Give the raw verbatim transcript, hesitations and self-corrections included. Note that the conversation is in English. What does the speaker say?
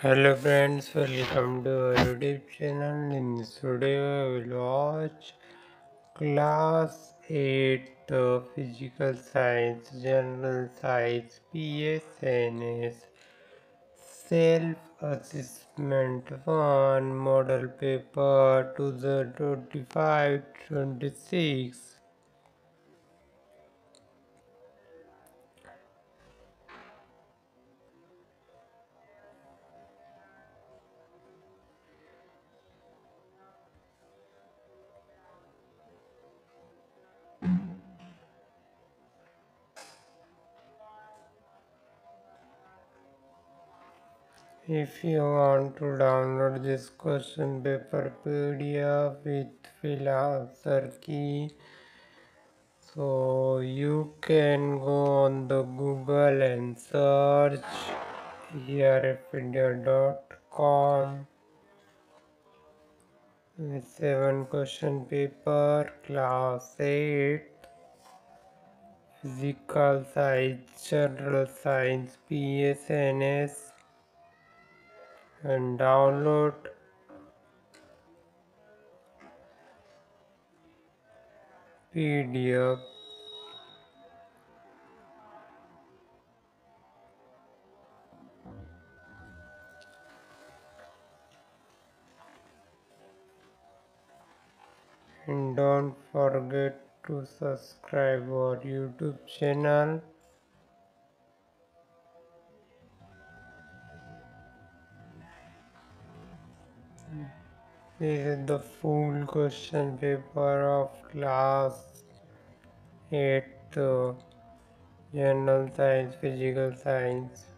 Hello friends, welcome to our YouTube channel. In this video, we will watch Class eight uh, Physical Science, General Science, P S N S, Self-Assessment one, Model Paper twenty twenty-five twenty-six. If you want to download this question paper P D F with fill answer key, so you can go on the Google and search here dot com with seven question paper class eight physical science general science P S N S and download P D F. And don't forget to subscribe our YouTube channel. This is the full question paper of class eight uh, General Science, Physical Science.